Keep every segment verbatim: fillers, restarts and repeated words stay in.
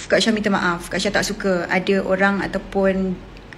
Kak Syah minta maaf. Kak Syah tak suka ada orang ataupun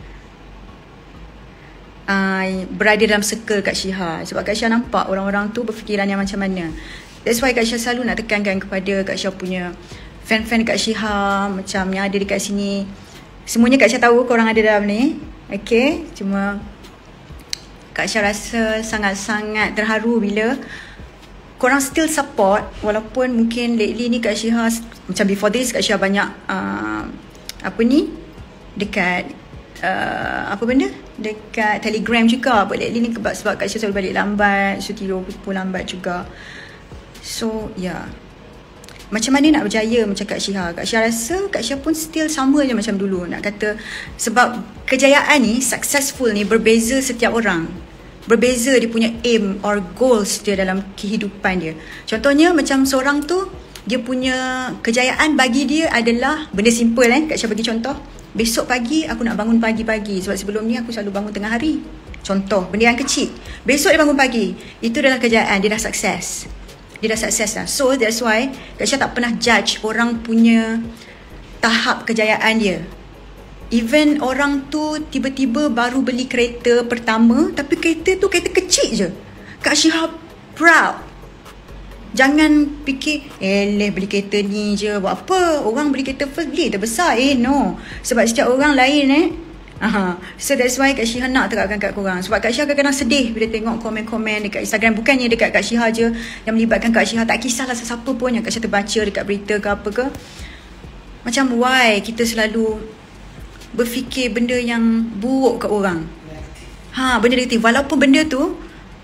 uh, berada dalam circle Kak Syah. Sebab Kak Syah nampak orang-orang tu berfikiran yang macam mana. That's why Kak Syah selalu nak tekankan kepada Kak Syah punya fan-fan Kak Syah macam yang ada dekat sini. Semuanya Kak Syah tahu korang ada dalam ni. Okay, cuma Kak Syah rasa sangat-sangat terharu bila korang still support. Walaupun mungkin lately ni Kak Syah, macam before this Kak Syah banyak uh, apa ni dekat uh, apa benda dekat Telegram juga. But lately ni sebab Kak Syah selalu balik lambat, so tidur pun lambat juga. So yeah, macam mana nak berjaya macam Kak Syah? Kak Syah rasa Kak Syah pun still sama je macam dulu. Nak kata, sebab kejayaan ni, successful ni berbeza setiap orang. Berbeza dia punya aim or goals dia dalam kehidupan dia. Contohnya macam seorang tu, dia punya kejayaan bagi dia adalah benda simple eh. Kak Syah bagi contoh, besok pagi aku nak bangun pagi-pagi. Sebab sebelum ni aku selalu bangun tengah hari. Contoh, benda yang kecil. Besok dia bangun pagi. Itu adalah kejayaan, dia dah sukses. Dia dah sukses dah. So that's why Kak Syah tak pernah judge orang punya tahap kejayaan dia. Even orang tu tiba-tiba baru beli kereta pertama, tapi kereta tu kereta kecil je, Kak Syah proud. Jangan fikir, eh leh beli kereta ni je, buat apa? Orang beli kereta first, beli kereta besar. Eh no, sebab setiap orang lain eh. Aha. So that's why Kak Syah nak terapkan kat korang. Sebab Kak Syah kadang-kadang sedih bila tengok komen-komen dekat Instagram. Bukannya dekat Kak Syah je yang melibatkan Kak Syah. Tak kisahlah sesiapa pun yang Kak Syah terbaca dekat berita ke apa ke. Macam why kita selalu berfikir benda yang buruk kat orang. Ha, benda negatif. Walaupun benda tu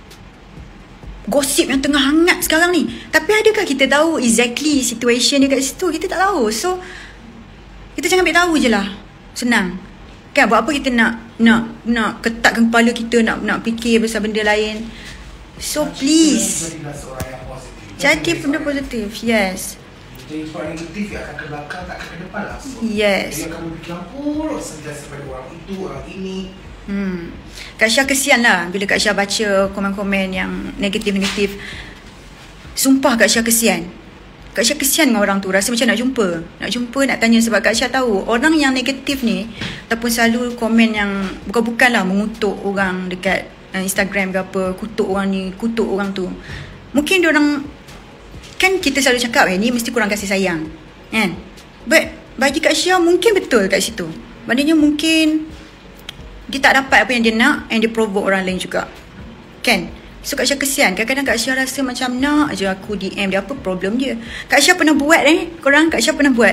gosip yang tengah hangat sekarang ni. Tapi adakah kita tahu exactly situation dia kat situ? Kita tak tahu. So kita jangan ambil tahu je lah. Senang. Kan, buat apa kita nak nak nak ketatkan kepala kita, nak nak fikir pasal benda lain. So please, jadi benda positif. Yes. Jadi soalan negatif yang akan ke belakang, tak akan ke depan lah. So, yes. Jadi akan berfikir apa sentiasa pada orang itu, orang ini. Hmm. Kak Syah kesian lah bila Kak Syah baca komen-komen yang negatif-negatif. Sumpah Kak Syah kesian. Kak Syah kesian dengan orang tu. Rasa macam nak jumpa. Nak jumpa, nak tanya. Sebab Kak Syah tahu orang yang negatif ni, ataupun selalu komen yang bukan-bukan lah mengutuk orang dekat uh, Instagram ke apa, kutuk orang ni, kutuk orang tu. Mungkin diorang, kan kita selalu cakap eh, ni mesti kurang kasih sayang kan. But bagi Kak Syah mungkin betul kat situ. Maknanya mungkin dia tak dapat apa yang dia nak, and dia provoke orang lain juga kan. So Kak Syah kesian. Kadang-kadang Kak Syah rasa macam nak je aku D M dia, apa problem dia. Kak Syah pernah buat eh korang, Kak Syah pernah buat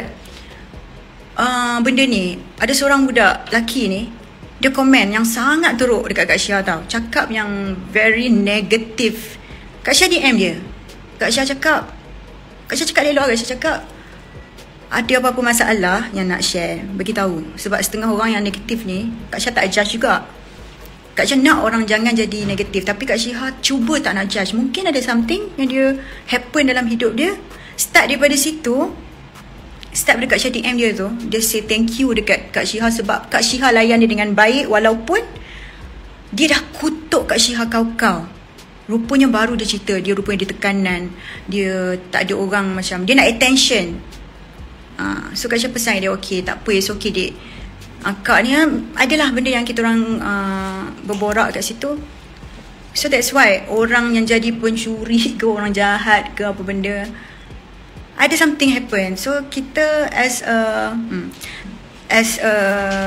uh, benda ni. Ada seorang budak lelaki ni, dia komen yang sangat teruk dekat Kak Syah tau. Cakap yang very negatif. Kak Syah D M dia. Kak Syah cakap, Kak Syah cakap elok. Kak Syah cakap, ada apa-apa masalah yang nak share, beritahu. Sebab setengah orang yang negatif ni, Kak Syah tak judge juga. Kak Syah nak orang jangan jadi negatif, tapi Kak Syah cuba tak nak judge. Mungkin ada something yang dia happen dalam hidup dia. Start daripada situ, start daripada Kak Syah D M dia tu, dia say thank you dekat Kak Syah sebab Kak Syah layan dia dengan baik. Walaupun dia dah kutuk Kak Syah kau-kau, rupanya baru dia cerita, dia rupanya dia tekanan, dia tak ada orang macam, dia nak attention. uh, So Kak Syah pesan dia, okay tak apa, it's okay dek. Akak ni adalah benda yang kita orang uh, berborak kat situ. So that's why orang yang jadi pencuri ke, orang jahat ke apa benda, ada something happen. So kita as a hmm, As a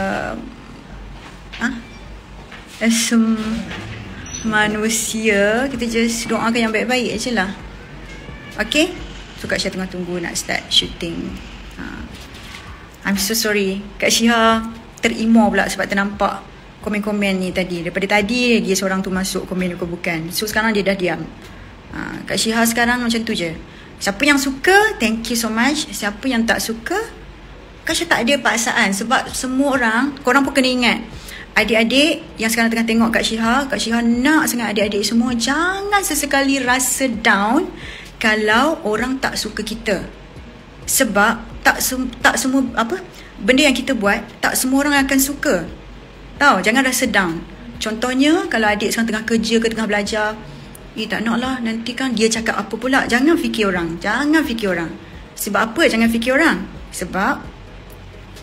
huh? As a manusia, kita just doakan yang baik-baik je lah. Okay. So Kak Syah tengah tunggu nak start shooting. uh, I'm so sorry Kak Syah terimo pula sebab ternampak komen-komen ni tadi. Daripada tadi dia seorang tu masuk komen bukan-bukan. So sekarang dia dah diam. uh, Kak Syah sekarang macam tu je. Siapa yang suka, thank you so much. Siapa yang tak suka, Kak Syah tak ada paksaan. Sebab semua orang, korang pun kena ingat, adik-adik yang sekarang tengah tengok Kak Syah, Kak Syah nak sangat adik-adik semua jangan sesekali rasa down kalau orang tak suka kita. Sebab tak sem- tak semua apa benda yang kita buat, tak semua orang akan suka. Tahu, jangan rasa down. Contohnya kalau adik sekarang tengah kerja ke tengah belajar, eh tak nak lah, nanti kan dia cakap apa pula. Jangan fikir orang. Jangan fikir orang. Sebab apa jangan fikir orang? Sebab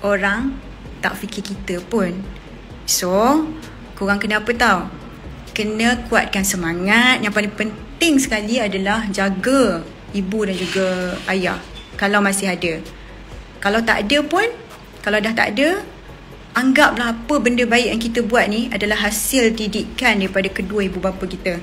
orang tak fikir kita pun. So korang kena apa tau, kena kuatkan semangat. Yang paling penting sekali adalah jaga ibu dan juga ayah kalau masih ada. Kalau tak ada pun, kalau dah tak ada, anggaplah apa benda baik yang kita buat ni adalah hasil didikan daripada kedua ibu bapa kita.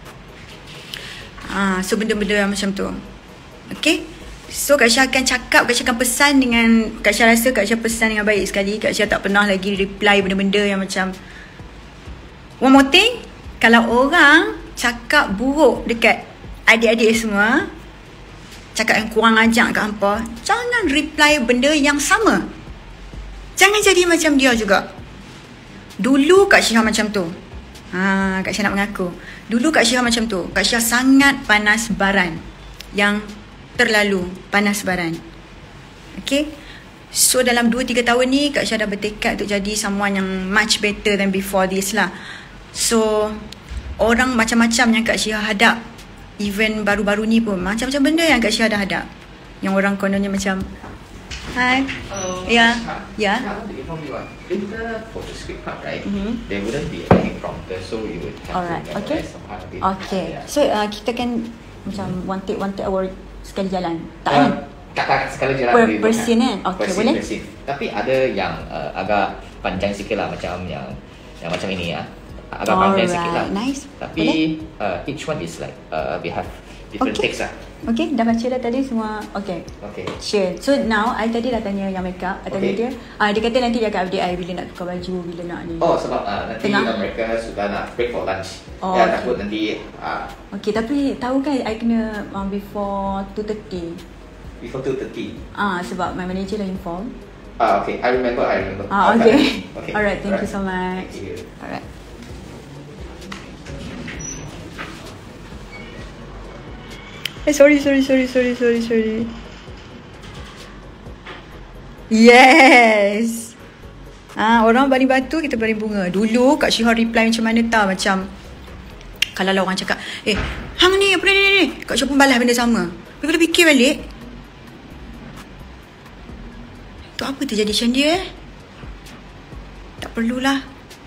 Ah, so benda-benda yang macam tu. Okay, so Kak Syah akan cakap, Kak Syah akan pesan dengan, Kak Syah rasa Kak Syah pesan dengan baik sekali. Kak Syah tak pernah lagi reply benda-benda yang macam, one more thing, kalau orang cakap buruk dekat adik-adik semua, cakap yang kurang ajar kat hampa, jangan reply benda yang sama. Jangan jadi macam dia juga. Dulu Kak Syah macam tu. Ha, Kak Syah nak mengaku. Dulu Kak Syah macam tu. Kak Syah sangat panas baran. Yang terlalu panas baran. Okay. So dalam dua tiga tahun ni Kak Syah dah bertekad untuk jadi someone yang much better than before this lah. So orang macam-macam yang Kak Syah hadap, even baru-baru ni pun macam-macam benda yang Kak Syah dah hadap, yang orang kononnya macam, hi, Hello. yeah, Huh? yeah. I want to inform you one. In the photo script part, right, Mhm. there wouldn't be any prompter, so you would have Alright, to okay. memorize some part of it. Okay. Yeah. So uh, kita kan macam one take one take award sekali jalan. Tak Uh, kan? tak tak sekali jalan Per- boleh per buat, scene ha. kan? Okay, Per scene, boleh? per scene. Tapi ada yang uh, agak panjang sikit lah, macam yang yang macam ini ya. Agak panjang sikit lah. Alright, nice. Tapi uh, each one is like uh, we have different Okay. takes lah. Okay, dah baca dah tadi semua. Okay. Okay. Sure. So now, I tadi dah tanya yang makeup. I tanya Okay. dia. Ah, dia kata nanti dia akan update I bila nak tukar baju, bila nak ni. Oh sebab uh, nanti Tengah? uh, mereka sudah nak break for lunch. Oh, Ya, okay. takut nanti uh, Okay, tapi tahu kan I kena um, before two thirty. before two thirty. Ah, sebab my manager dah inform. Ah, okay. I remember. I remember. Ah, I'll okay. try. Okay. Alright, thank you so much. Thank you. Alright. Eh, sorry, sorry, sorry, sorry, sorry, sorry. Yes. Ah, orang baling batu, kita baling bunga. Dulu Kak Syihah reply macam mana tau, macam kalau lah orang cakap, eh, hang ni apa ni ni ni. Kak Syihah pun balas benda sama. Tapi kalau fikir balik, tu apa terjadi macam dia eh? Tak perlulah.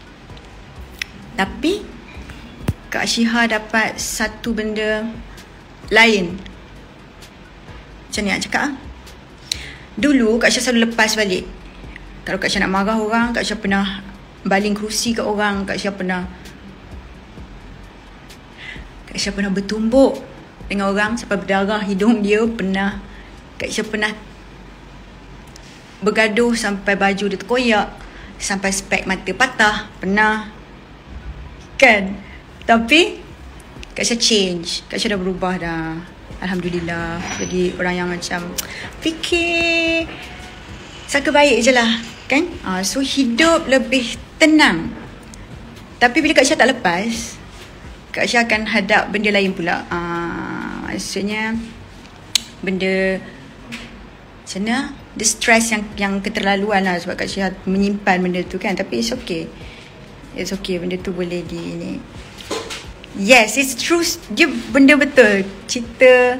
Tapi Kak Syihah dapat satu benda lain. Macam ni nak cakap ah. Dulu Kak Syah selalu lepas balik. Kalau Kak Syah nak marah orang, Kak Syah pernah baling kerusi kat orang. Kak Syah pernah Kak Syah pernah bertumbuk dengan orang sampai berdarah hidung dia. Pernah Kak Syah pernah bergaduh sampai baju dia terkoyak, sampai spek mata patah. Pernah. Kan? Tapi Kak Syah change. Kak Syah dah berubah dah. Alhamdulillah. Jadi orang yang macam fikir sangka baik je lah. Kan? Uh, so hidup lebih tenang. Tapi bila Kak Syah tak lepas, Kak Syah akan hadap benda lain pula. Uh, maksudnya benda macam mana? The stress yang yang keterlaluan lah. Sebab Kak Syah menyimpan benda tu kan. Tapi it's okay. It's okay. Benda tu boleh di ni. Yes, it's true. Dia benda betul. Cerita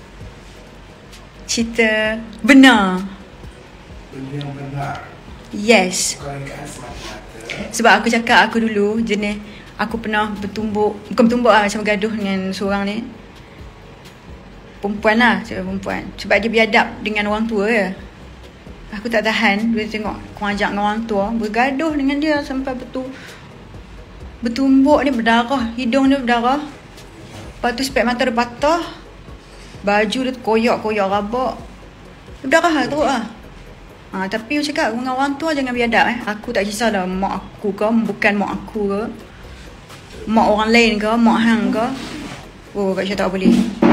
Cerita benar. Benda yang benar. Yes. Bukan dekat semata-mata. Sebab aku cakap aku dulu jenis, aku pernah bertumbuk, bukan bertumbuk lah, macam bergaduh dengan seorang ni. Perempuan lah, cakap perempuan. Sebab dia biadab dengan orang tua je. Aku tak tahan bila tengok kau ajak dengan orang tua, bergaduh dengan dia sampai betul bertumbuk ni, berdarah, hidung dia berdarah. Lepas tu spek mata dia patah, baju dia koyak-koyak rabak, berdarah lah teruk lah. Ha, tapi aku cakap dengan orang tua jangan biadab eh. Aku tak kisahlah mak aku ke, bukan mak aku ke, mak orang lain ke, mak hang ke. Oh, Kak Syah tak boleh.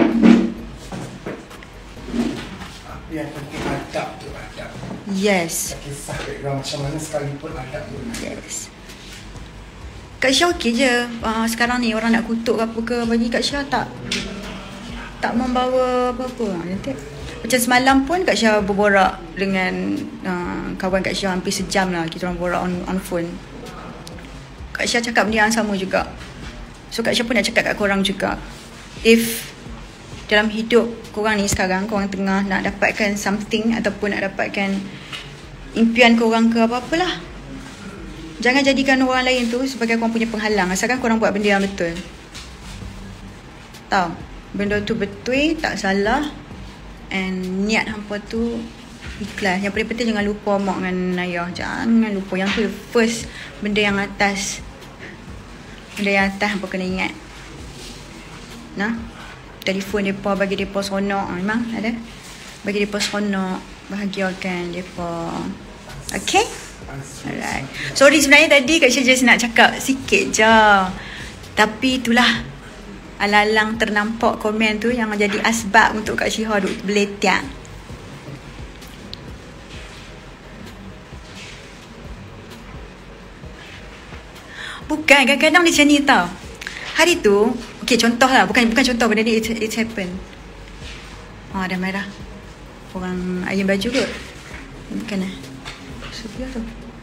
Apa yang penting adab tu adab. Yes. Tak kisah background macam mana sekalipun adab tu. Yes. Kak Syah okey je. Uh, sekarang ni orang nak kutuk ke apa ke, bagi Kak Syah tak tak membawa apa-apa. Nanti macam semalam pun Kak Syah berborak dengan uh, kawan Kak Syah hampir sejam lah. Kita orang borak on, on phone. Kak Syah cakap benda yang sama juga. So Kak Syah pun nak cakap kat korang juga. If dalam hidup korang ni sekarang, korang tengah nak dapatkan something ataupun nak dapatkan impian korang ke apa-apalah. Jangan jadikan orang lain tu sebagai korang punya penghalang. Asalkan korang buat benda yang betul. Tahu? Benda tu betul, tak salah. And niat hampa tu ikhlas. Yang paling penting jangan lupa mak dengan ayah. Jangan lupa. Yang tu first. Benda yang atas. Benda yang atas hampa kena ingat. Nah, telefon mereka, bagi mereka seronok. Memang ada. Bagi mereka seronok. Bahagiakan mereka. Okay? Alright. Sorry sebenarnya tadi Kak Syah just nak cakap sikit je. Tapi itulah, alang-alang ternampak komen tu yang jadi asbab untuk Kak Syah duk beletiak. Bukan, kadang-kadang dia macam ni tau. Hari tu, okay, contoh lah. Bukan bukan contoh, benda ni, it, it happen. Oh, dah marah. Orang ayam baju kot. Bukan lah. Sebelah tu.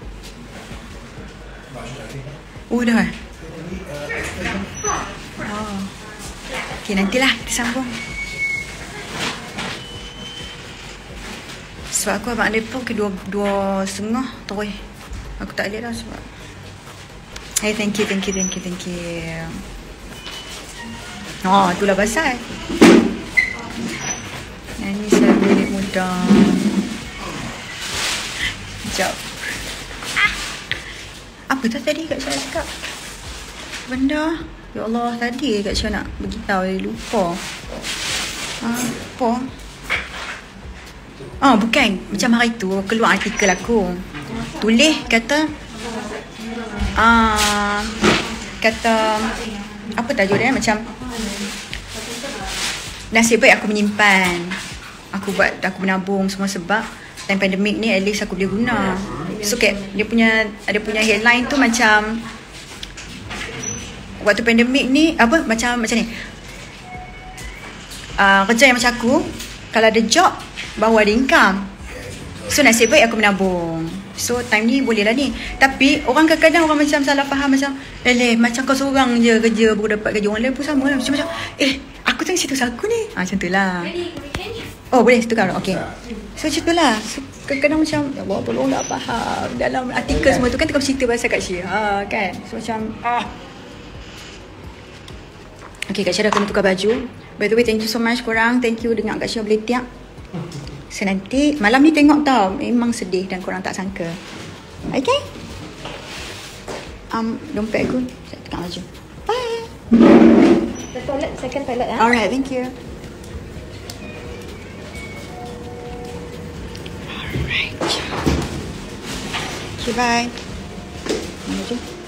Oh, dah. Oh. Okay, nantilah kita sambung. Sebab aku abang Lepon ke dua, dua setengah terus. Aku tak lihat lah sebab. Hey, thank you, thank you, thank you, thank you. Oh, itulah pasal. Yang ni saya milik muda. Sekejap. Apa tu tadi Kak Syah cakap? Benda. Ya Allah, tadi Kak Syah nak beritahu, lupa. Ha, apa? Oh, bukan. Macam hari tu keluar artikel aku. Tulis kata ah uh, kata apa tajuk dia, macam nasib baik aku menyimpan. Aku buat, aku menabung semua sebab time pandemik ni at least aku boleh guna. So kayak dia punya ada punya headline tu macam waktu pandemik ni apa macam macam ni. Uh, kerja yang macam aku, kalau ada job baru ada income. So nasib baik aku menabung. So time ni boleh lah ni. Tapi orang kadang-kadang orang macam salah faham, macam eh macam kau seorang je kerja baru dapat gaji, orang lain pun sama lah. Macam macam eh aku tengok situ aku ni. Ah, macam tu lah. Oh boleh tukar. Okay. So macam tu lah. So, kadang-kadang macam ya Allah tolong tak faham. Dalam artikel semua tu kan tengah cerita pasal Kak Syah, ha, kan. So macam ah. Okay, Kak Syah dah kena tukar baju. By the way, thank you so much korang. Thank you dengar Kak Syah boleh tiap. So nanti malam ni tengok tau, memang sedih dan korang tak sangka. Okay. Um, dompet aku saya tukar baju. Bye. The toilet, second toilet ah. Alright, thank you. Alright. Okay, bye. Baju.